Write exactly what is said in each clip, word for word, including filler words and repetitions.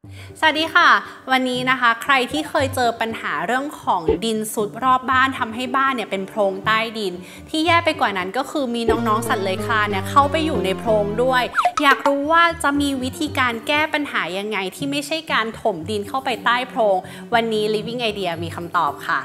สวัสดีค่ะวันนี้นะคะใครที่เคยเจอปัญหาเรื่องของดินซุดรอบบ้านทำให้บ้านเนี่ยเป็นโพรงใต้ดินที่แย่ไปกว่านั้นก็คือมีน้องๆสัตว์เลื้อยคลานเนี่ยเข้าไปอยู่ในโพรงด้วยอยากรู้ว่าจะมีวิธีการแก้ปัญหายังไงที่ไม่ใช่การถมดินเข้าไปใต้โพรงวันนี้ Living Idea มีคำตอบค่ะ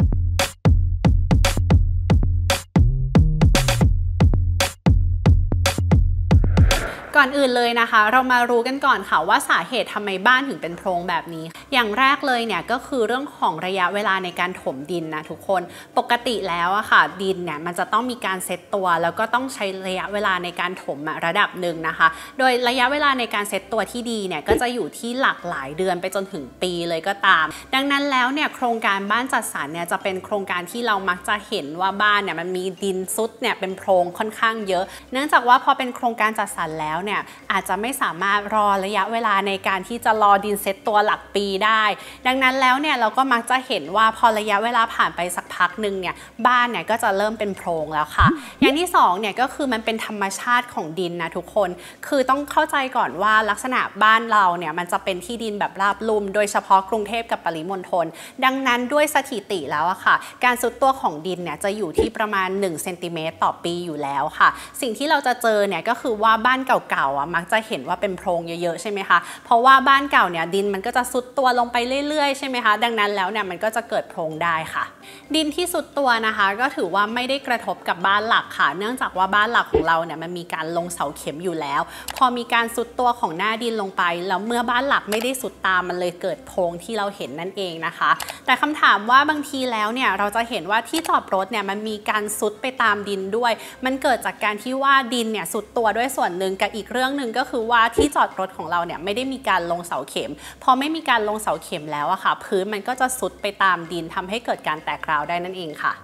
ก่อนอื่นเลยนะคะเรามารู้กันก่อนค่ะว่าสาเหตุทำไมบ้านถึงเป็นโพรงแบบนี้อย่างแรกเลยเนี่ยก็คือเรื่องของระยะเวลาในการถมดินนะทุกคนปกติแล้วอะค่ะดินเนี่ยมันจะต้องมีการเซตตัวแล้วก็ต้องใช้ระยะเวลาในการถมระดับหนึ่งนะคะโดยระยะเวลาในการเซตตัวที่ดีเนี่ยก็จะอยู่ที่หลากหลายเดือนไปจนถึงปีเลยก็ตามดังนั้นแล้วเนี่ยโครงการบ้านจัดสรรเนี่ยจะเป็นโครงการที่เรามักจะเห็นว่าบ้านเนี่ยมันมีดินซุดเนี่ยเป็นโพรงค่อนข้างเยอะเนื่องจากว่าพอเป็นโครงการจัดสรรแล้วเนี่ยอาจจะไม่สามารถรอระยะเวลาในการที่จะรอดินเซตตัวหลักปีได้ดังนั้นแล้วเนี่ยเราก็มักจะเห็นว่าพอระยะเวลาผ่านไปสักพักหนึ่งเนี่ยบ้านเนี่ยก็จะเริ่มเป็นโพรงแล้วค่ะอย่างที่สองเนี่ยก็คือมันเป็นธรรมชาติของดินนะทุกคนคือต้องเข้าใจก่อนว่าลักษณะบ้านเราเนี่ยมันจะเป็นที่ดินแบบราบลุ่มโดยเฉพาะกรุงเทพกับปริมณฑลดังนั้นด้วยสถิติแล้วอะค่ะการทรุดตัวของดินเนี่ยจะอยู่ที่ประมาณหนึ่งเซนติเมตรต่อปีอยู่แล้วค่ะสิ่งที่เราจะเจอเนี่ยก็คือว่าบ้านเก่าๆอะมักจะเห็นว่าเป็นโพรงเยอะๆใช่ไหมคะเพราะว่าบ้านเก่าเนี่ยดินมันก็จะซุดตัวลงไปเรื่อยๆใช่ไหมคะดังนั้นแล้วเนี่ยมันก็จะเกิดโพรงได้ค่ะดินที่ซุดตัวนะคะก็ถือว่าไม่ได้กระทบกับบ้านหลักค่ะเนื่องจากว่าบ้านหลักของเราเนี่ยมันมีการลงเสาเข็มอยู่แล้วพอมีการซุดตัวของหน้าดินลงไปแล้วเมื่อบ้านหลักไม่ได้ซุดตามมันเลยเกิดโพรงที่เราเห็นนั่นเองนะคะแต่คำถามว่าบางทีแล้วเนี่ยเราจะเห็นว่าที่จอดรถเนี่ยมันมีการซุดไปตามดินด้วยมันเกิดจากการที่ว่าดินเนี่ยซุดตัวด้วยส่วนหนึ่งกับอีกเรื่องหนึ่งก็คือว่าที่จอดรถของเราเนี่ยไม่ได้มีการลงเสาเข็มพอไม่มีการลงเสาเข็มแล้วอะค่ะพื้นมันก็จะซุดไปตามดินทำให้เกิดการแตกร้าวได้นั่นเองค่ะ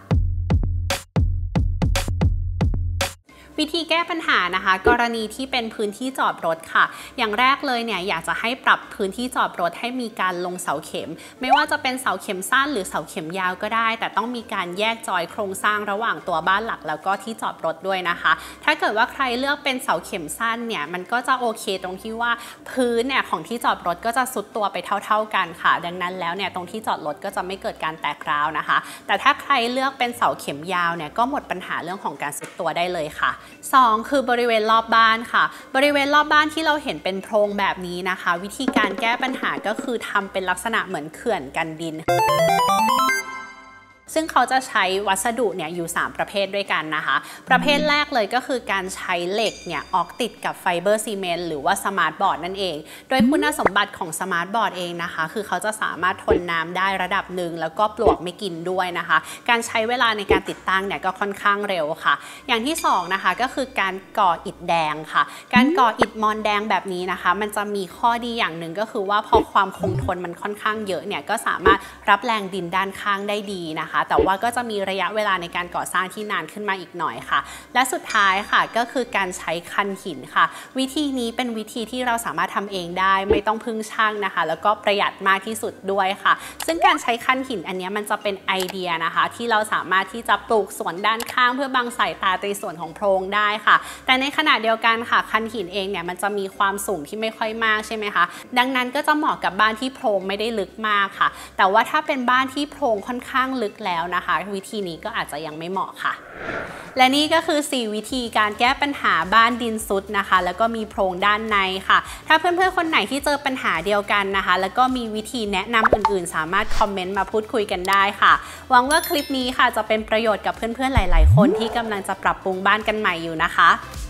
วิธีแก้ปัญหานะคะกรณีที่เป็นพื้นที่จอดรถค่ะอย่างแรกเลยเนี่ยอยากจะให้ปรับพื้นที่จอดรถให้มีการลงเสาเข็มไม่ว่าจะเป็นเสาเข็มสั้นหรือเสาเข็มยาวก็ได้แต่ต้องมีการแยกจอยโครงสร้างระหว่างตัวบ้านหลักแล้วก็ที่จอดรถด้วยนะคะถ้าเกิดว่าใครเลือกเป็นเสาเข็มสั้นเนี่ยมันก็จะโอเคตรงที่ว่าพื้นเนี่ยของที่จอดรถก็จะซุดตัวไปเท่าๆกันค่ะดังนั้นแล้วเนี่ยตรงที่จอดรถก็จะไม่เกิดการแตกร้าวนะคะแต่ถ้าใครเลือกเป็นเสาเข็มยาวเนี่ยก็หมดปัญหาเรื่องของการซุดตัวได้เลยค่ะสองคือบริเวณรอบบ้านค่ะบริเวณรอบบ้านที่เราเห็นเป็นโพรงแบบนี้นะคะวิธีการแก้ปัญหาก็คือทำเป็นลักษณะเหมือนเขื่อนกันดินซึ่งเขาจะใช้วัสดุเนี่ยอยู่สามประเภทด้วยกันนะคะประเภทแรกเลยก็คือการใช้เหล็กเนี่ยออกติดกับไฟเบอร์ซีเมนต์หรือว่าสมาร์ทบอร์ดนั่นเองโดยคุณสมบัติของสมาร์ทบอร์ดเองนะคะคือเขาจะสามารถทนน้ำได้ระดับหนึ่งแล้วก็ปลวกไม่กินด้วยนะคะการใช้เวลาในการติดตั้งเนี่ยก็ค่อนข้างเร็วค่ะอย่างที่สองนะคะก็คือการก่ออิฐแดงค่ะการก่ออิฐมอนแดงแบบนี้นะคะมันจะมีข้อดีอย่างหนึ่งก็คือว่าพอความคงทนมันค่อนข้างเยอะเนี่ยก็สามารถรับแรงดินด้านข้างได้ดีนะคะแต่ว่าก็จะมีระยะเวลาในการก่อสร้างที่นานขึ้นมาอีกหน่อยค่ะและสุดท้ายค่ะก็คือการใช้คันหินค่ะวิธีนี้เป็นวิธีที่เราสามารถทำเองได้ไม่ต้องพึ่งช่างนะคะแล้วก็ประหยัดมากที่สุดด้วยค่ะซึ่งการใช้คันหินอันนี้มันจะเป็นไอเดียนะคะที่เราสามารถที่จะปลูกสวนด้านข้างเพื่อบังสายตาในส่วนของโพรงได้ค่ะแต่ในขณะเดียวกันค่ะคันหินเองเนี่ยมันจะมีความสูงที่ไม่ค่อยมากใช่ไหมคะดังนั้นก็จะเหมาะกับบ้านที่โพรงไม่ได้ลึกมากค่ะแต่ว่าถ้าเป็นบ้านที่โพรงค่อนข้างลึกแล้วนะคะวิธีนี้ก็อาจจะยังไม่เหมาะค่ะและนี่ก็คือสี่วิธีการแก้ปัญหาบ้านดินซุดนะคะแล้วก็มีโพรงด้านในค่ะถ้าเพื่อนๆคนไหนที่เจอปัญหาเดียวกันนะคะแล้วก็มีวิธีแนะนำอื่นๆสามารถคอมเมนต์มาพูดคุยกันได้ค่ะหวังว่าคลิปนี้ค่ะจะเป็นประโยชน์กับเพื่อนๆหลายๆคนที่กำลังจะปรับปรุงบ้านกันใหม่อยู่นะคะ